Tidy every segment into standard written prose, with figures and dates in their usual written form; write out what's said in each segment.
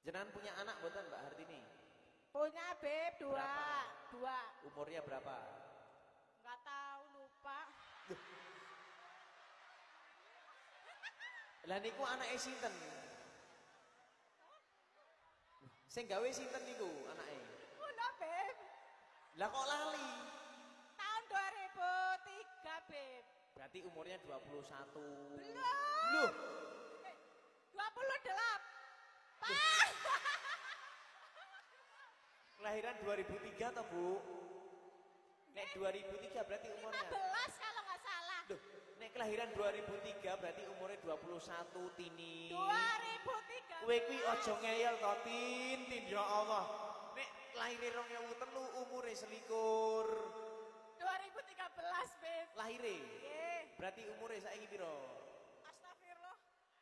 Jenengan punya anak mboten Mbak Hartini? Punya Beb, dua. Umurnya berapa? Enggak tahu, lupa. Lah niku anake sinten? Sing gawe sinten niku anake? Kula Beb. Lah kok lali? Tahun 2003 Beb. Berarti umurnya 21. Belum. Loh, 28. kelahiran 2003 toh Bu? Nek 2003 berarti umurnya 15 kalau nggak salah. Loh, nek kelahiran 2003 berarti umurnya 21 Tini. 2003. Kowe kuwi aja ngeyel to Tin, ya Allah. Nek lahire 2003 umure selikur. 2013 Beb. Lahire. Nggih. Berarti umure saiki piro? Astagfirullah.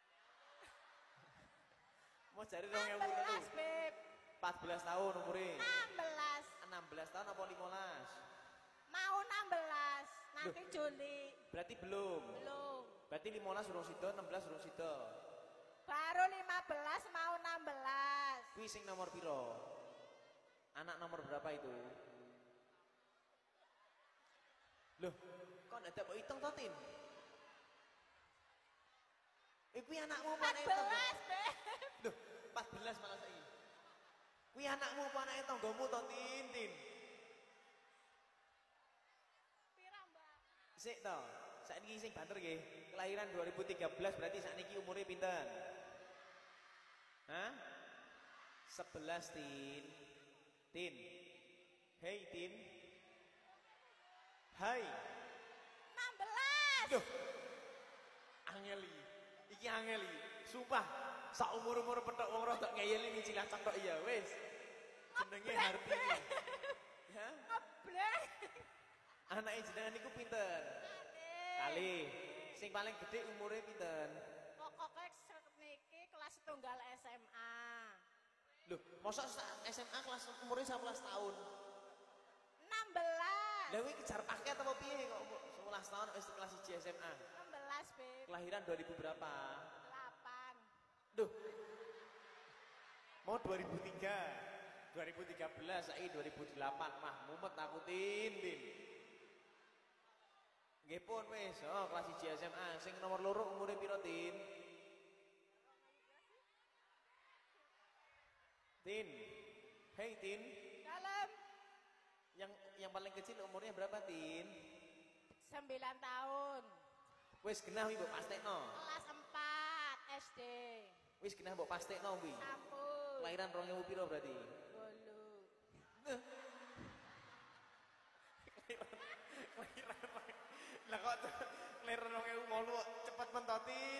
Mau jare 16 2003. Beb. 14 tahun umure. 16. 16 tahun apa 15? Mau 16 nanti Loh. Juli. Berarti belum. Belum. Berarti 15 urung sida, 16 urung sida. Baru 15 mau 16. Kuwi sing nomor piro? Anak nomor berapa itu? Loh, kok ndak mbok hitung to, Tin? Kuwi anakmu apa anake tangga? 14 Beb. Loh, 14 malah saiki. Kuwi anakmu apa anake tanggamu to, Tin? Tin. Pira, Mbak? Sik to, saiki sing banter nggih. Kelahiran 2013 berarti sakniki umure pinten? Hah? 11 Tin. Tin. Hei Tin. Hai. 16. Duh. Angeli. Iki angeli. Sumpah, sak umur-umur petok wong rodok ngeyeli ning Cilacap tok iya wis. Jenenge Hartini. Ya? Ngeblek. Anake jenengan niku pinten? Kali. Sing paling gede umure pinten? Pokoknya niki kelas tunggal SMA. Loh, masa SMA kelas umurnya 11 tahun? 16. Lah kuwi kejar paket apa piye kok 11 tahun wis kelas 1 SMA? 16 Beb. Kelahiran 2000 berapa? 8. Duh. Mau 2003. 2013 saiki 2008 mah mumet aku Tin. Nggih pun wis, oh kelas 1 SMA. Sing nomor loro umure piro Tin? Tin. Hei Tin. Dalam Yang paling kecil umurnya berapa Tin? 9 tahun. Wis genah wi mbok pastekno. Kelas 4 SD. Wis genah mbok pastekno wi. Sampun. Kelahiran 2000 piro berarti? Bolu. Lah kok kelahiran 2008 cepet mentotin.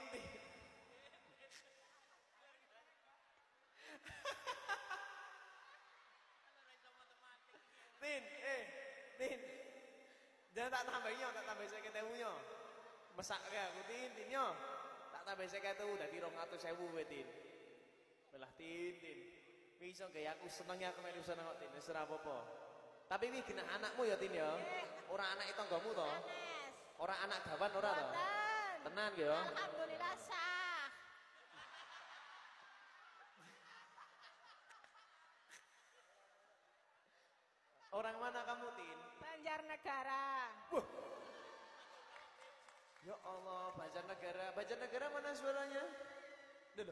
Tin. Jangan tak tambahin yo, tak tambahin 50.000 yo. Mesake aku Tin yo. Tak tambahin 50 dadi 200.000 kowe Tin. Belah Tin. Wis iso gawe aku seneng aku melu seneng kok Tin, wis ora apa-apa. Tapi wi genah anakmu ya Tin ya. Ora anak tanggamu to? Sanes. Ora anak gawan ora to? Boten. Tenan ya. Alhamdulillah sah. Orang mana kamu Tin? Banjarnegara. Wah. Ya Allah, Banjarnegara. Banjarnegara mana suaranya? Duh.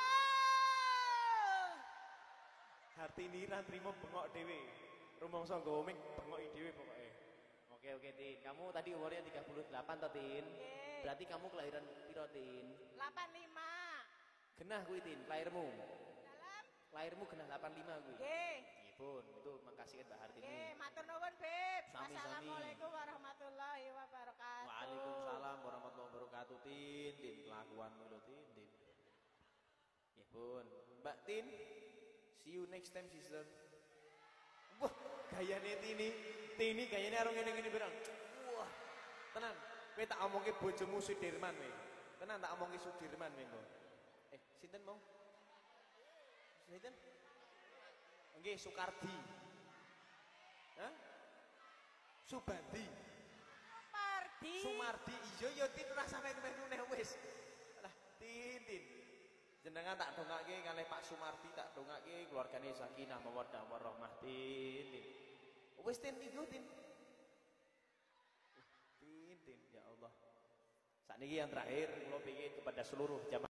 Oh. Hartini ra trimo bengok dhewe. Rumangsa nggawa ming bengoki dhewe pokoke. Oke Tin. Kamu tadi umurnya 38 to Tin? Nggih. Berarti kamu kelahiran piro Tin? 85. Genah kuwi Tin, lahirmu. Dalam. Lahirmu genah 85 kuwi. Nggih. Nggih pun, itu makasih Mbak Hartini. Nggih, matur nuwun Beb. Sami-sami. Wassalamualaikum warahmatullahi wabarakatuh. Waalaikumsalam warahmatullahi wabarakatuh Tin. Kelakuanmu lho Tin. Nggih pun. Mbak Tin, see you next time sister. Wah, gayane Tini gayane arung ngene-ngene berang. Wah, tenan. Kowe tak omongke bojomu Sudirman kowe. Tenan tak omongke Sudirman kowe. Sinten mau? Sinten? Nggih, Sukardi. Hah? Subandi. Pardi. Sumardi. Iya ya Tin ora sampe meneh wis. Lah Tin. Jenengan tak dongake kalih Pak Sumardi, tak dongake keluargane sakinah mawaddah warahmah tin. Wis tin iku tin. Tin ya Allah. Sakniki yang terakhir kula pengin kepada seluruh jamaah